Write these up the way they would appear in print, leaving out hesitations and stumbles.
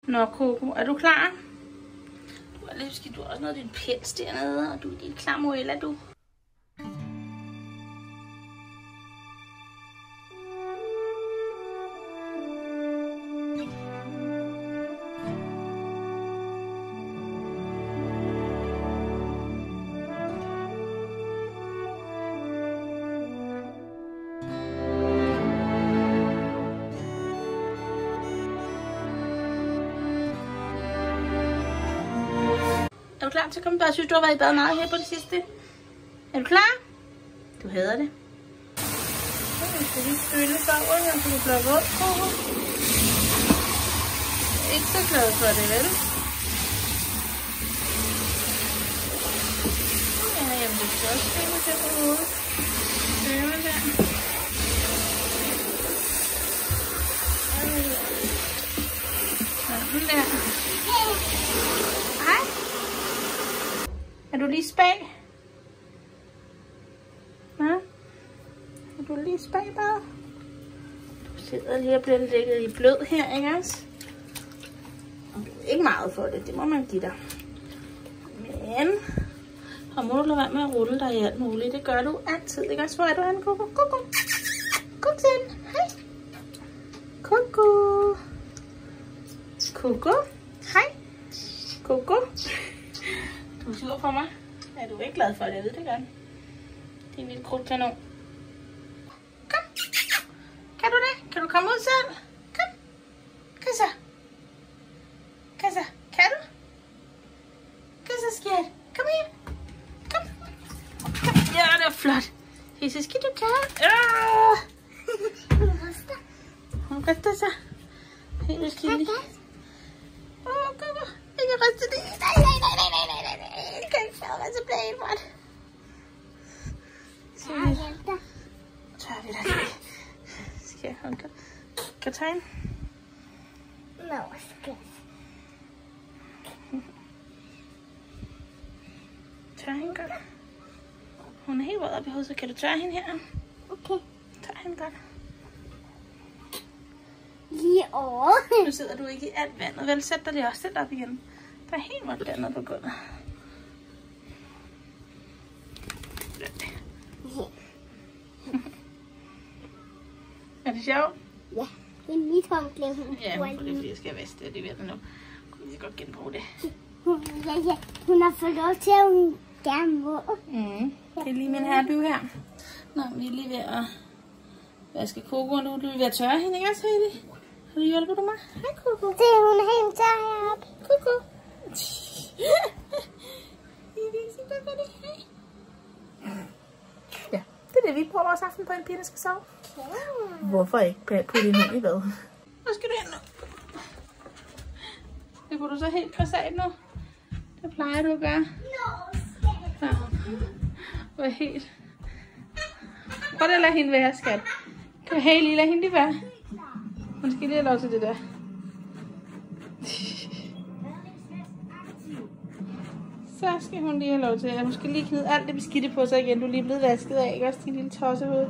Nå, Coco, er du klar? Du har også noget af din pels dernede, og du er din klar, Moella, du. Er du klar til at komme i bad? Jeg synes, du har været i bad meget her på det sidste. Er du klar? Du hader det. Nu skal vi spille farver her, så du bliver våd, Coco. Ikke så glad for det, vel? Ja, jamen det skal også spille til på hovedet. Spille der. Sådan der. Hej. Er du lige spag? Ja? Er du lige spag bare? Du sidder lige og bliver lægget i blød her, ikke også? Ikke meget for det må man give dig. Men, og må du lade være med at rulle dig i alt muligt. Det gør du altid, ikke også? Hvor er du henne, Coco? Coco! Kom til den. Hej! Coco! Coco! Hej! Coco! Du er sur for mig. Er du ikke glad for det? Jeg ved det godt. Det er en lille krudtkanon. Kom. Kan du det? Kan du komme ud selv? Kom. Kom så. Kom så. Kan du? Kom så, skat. Kom her. Kom. Kom. Ja, det er flot. Hisse, skal du klare? Hun ryster sig. Helt vildt lille. Kom. Jeg kan ryste det. Nej. Jeg kan ikke få mig tilbage, Mart. Så tør vi dig lige. Skal jeg holde dig? Kan du tage en? Nå, skat. Tør hende godt. Hun er helt våd op i hovedet, så kan du tørre hende her? Okay. Tør hende godt. Lige over. Nu sidder du ikke i alt vandet, vel? Sæt dig lige også lidt op igen. Der er helt vådt dernede på gulvet. Er det sjovt? Ja, det er mit håndklæde. Ja, hun får det, fordi jeg skal vaske det. Det ved jeg nu. Kunne vi godt genbruge det. Ja, hun har fået lov til, at hun gerne må. Det er lige min herrebyg her. Nå, vi er lige ved at vaske Coco, og nu er vi ved at tørre hende, ikke også, Heidi? Har du hjulpet du mig? Hej, Coco. Det er hun helt tør heroppe. Coco. Ja, det er det, vi bruger vores aften på, en pige, der skal sove. Hvorfor ikke putte din hund i bad? Hvor skal du hen nu? Det kunne du så helt krasat nu. Det plejer du at gøre. Ja. Hvor helt. Prøv at lade hende være, skat. Kan du lige lade hende lige være? Hun skal lige have lov til det der. Så skal hun lige have lov til det. Hun skal lige knide alt det beskidte på sig igen. Du er lige blevet vasket af, ikke også, din lille tossehoved?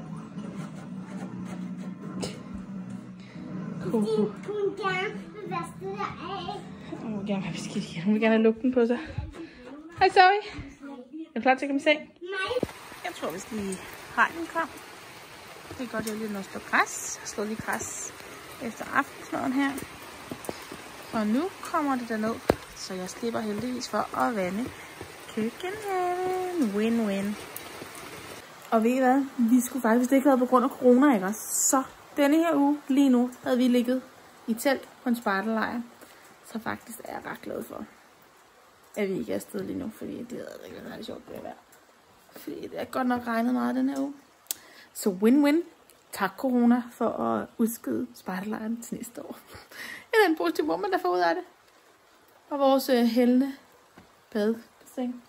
Hun gerne vil vaske det af. Hun vil gerne have beskidt igen. Hun vil gerne have lugten på sig. Hej, Zoe. Er du klar til at komme i seng? Nej. Jeg tror, vi skal lige regnen kom. Det er godt, jeg lige nå at slå græs. Jeg har slået lige græs efter aftensmaden her. Og nu kommer det derned, så jeg slipper heldigvis for at vande køkkenhaven. Win-win. Og ved I hvad? Vi skulle faktisk, hvis det ikke havde været på grund af corona, ikke også? Så denne her uge, lige nu, havde vi ligget i telt på en spejderlejr. Så faktisk er jeg ret glad for, at vi ikke er afsted lige nu, fordi det havde ikke været sjovt det her. Fordi det er godt nok regnet meget den her uge. Så win-win. Tak corona for at udskyde spejderlejren til næste år. Ja, det er en positiv moment, der får ud af det. Og vores hældende badebassin.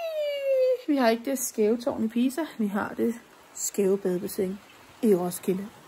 Vi har ikke det skæve tårn i Pisa. Vi har det skæve badebassin i Roskilde.